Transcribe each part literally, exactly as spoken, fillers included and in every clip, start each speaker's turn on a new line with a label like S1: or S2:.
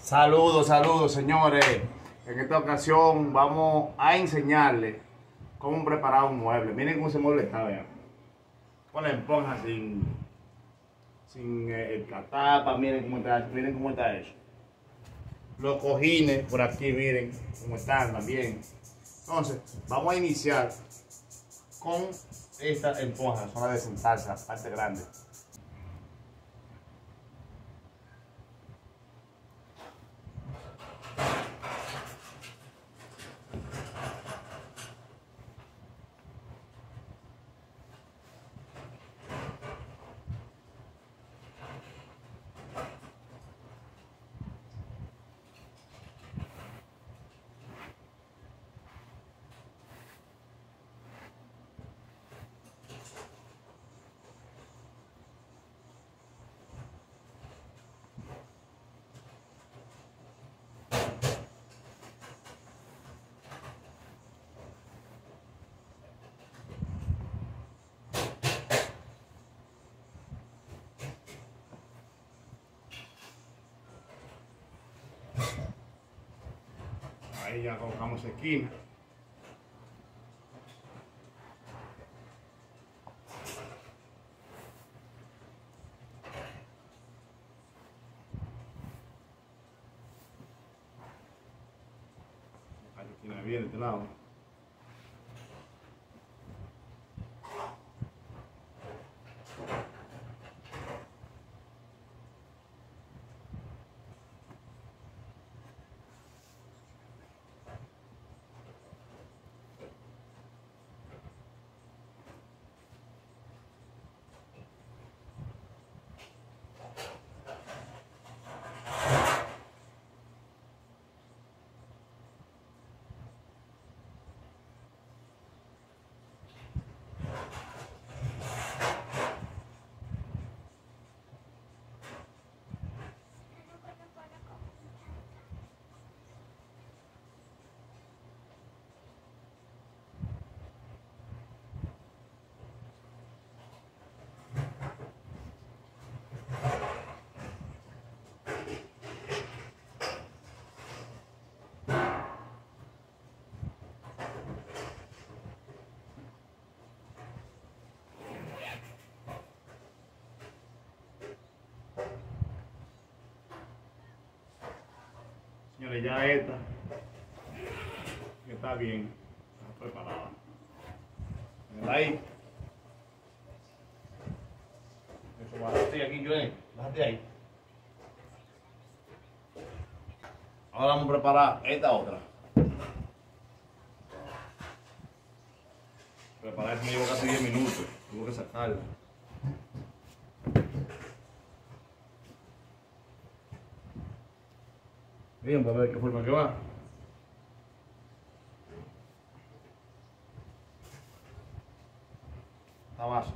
S1: Saludos, saludos, señores. En esta ocasión vamos a enseñarles cómo preparar un mueble. Miren cómo ese mueble está, vean. Con la esponja sin, sin eh, la tapa, miren cómo está, miren cómo está eso. Los cojines por aquí, miren cómo están también. Entonces, vamos a iniciar con esta esponja, zona de sentarse, la parte grande. Ahí ya colocamos esquina. La esquina bien de este lado. Señores, ya esta está bien, está preparada. Miren ahí. Eso, bájate aquí, Joel, bájate ahí. Ahora vamos a preparar esta otra. Preparar esto me llevó casi diez minutos, tuve que sacarla. Bien, para ver qué forma que va. Está más.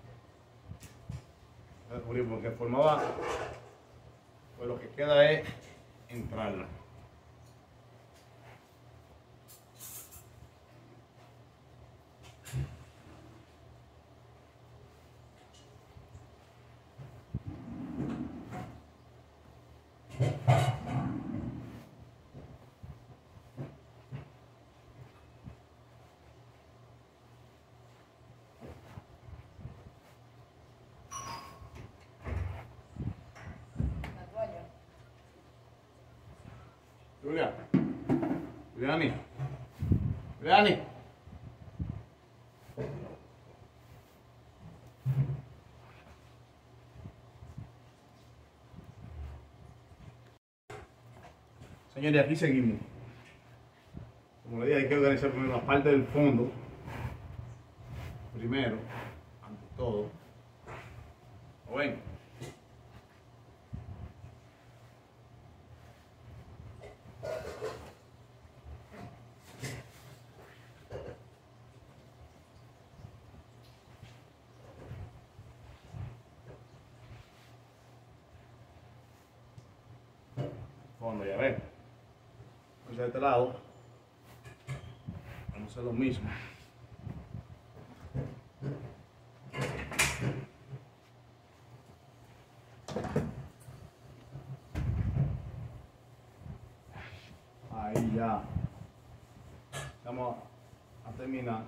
S1: Ya descubrimos qué forma va. Pues lo que queda es entrarla. Julia, Juliani, Juliani. Señores, aquí seguimos. Como le dije, hay que organizar primero la parte del fondo. Primero, ante todo. ¿Lo ven? Fondo, ya ven. Entonces de este lado vamos a hacer lo mismo. ya. Vamos a terminar.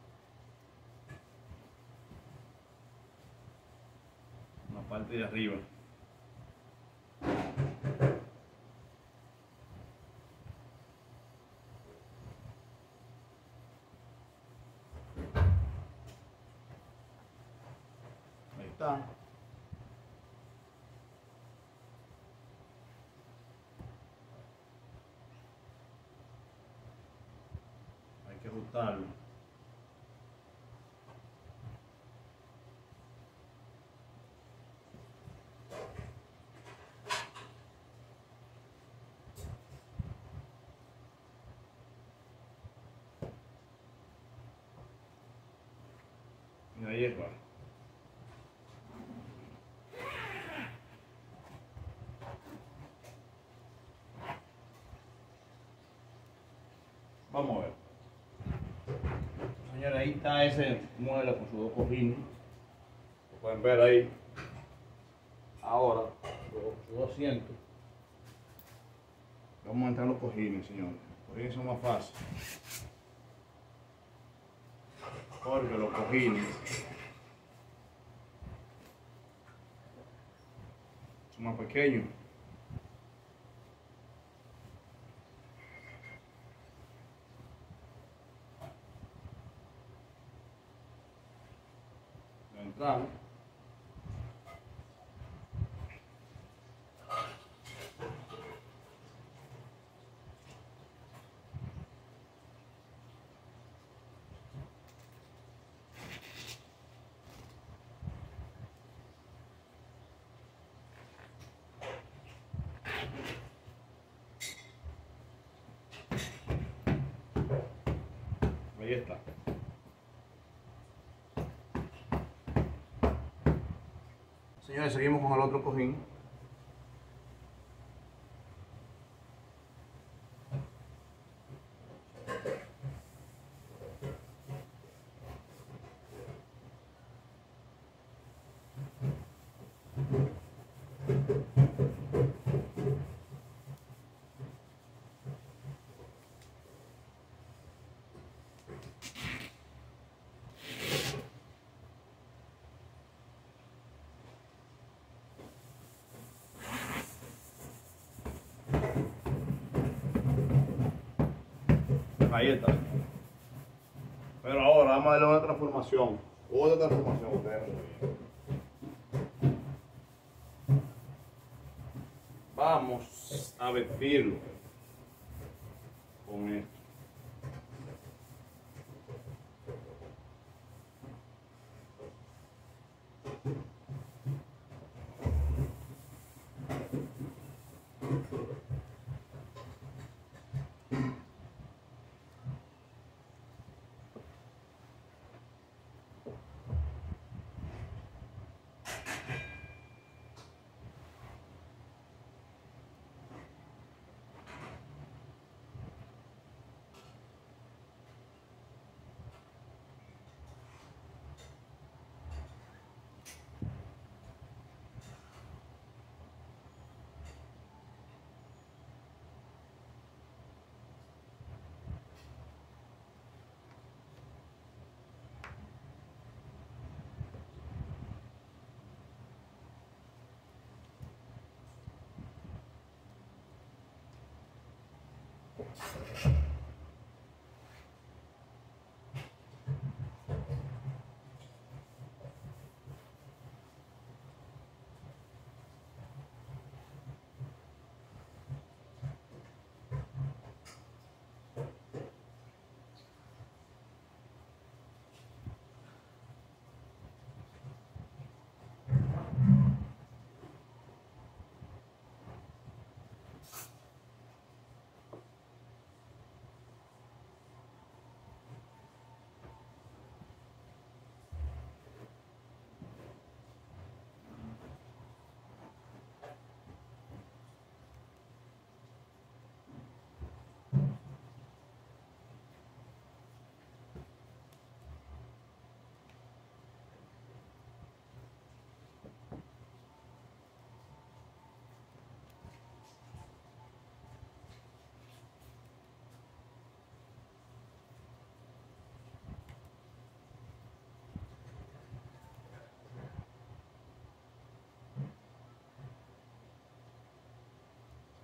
S1: La parte de arriba. Ahí está. Hay que ajustarlo. Y ahí está. Vamos a ver. Señores, ahí está ese mueble con sus dos cojines. Lo pueden ver ahí. Ahora, sus dos asientos. Vamos a entrar los cojines, señores. Los cojines son más fáciles. Porque los cojines son más pequeños. Entramos. Ahí está. Señores, seguimos con el otro cojín. Ahí está. Pero ahora vamos a darle una transformación. Otra transformación. Ustedes no ven. Vamos a vestirlo con esto.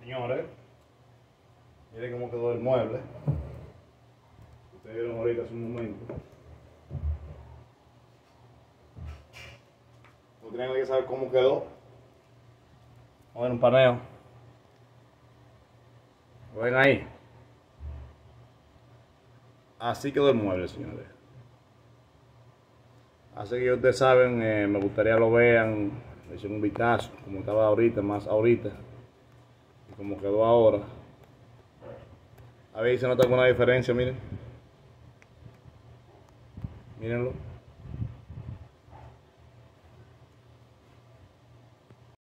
S1: Señores, miren cómo quedó el mueble. Ustedes vieron ahorita hace un momento. Ustedes tienen que saber cómo quedó. Vamos a ver un paneo. ¿Lo ven ahí? Así quedó el mueble, señores. Así que ustedes saben, eh, me gustaría lo vean, le echen un vistazo, como estaba ahorita, más ahorita, y como quedó ahora. A ver si se nota alguna diferencia, miren. Mírenlo.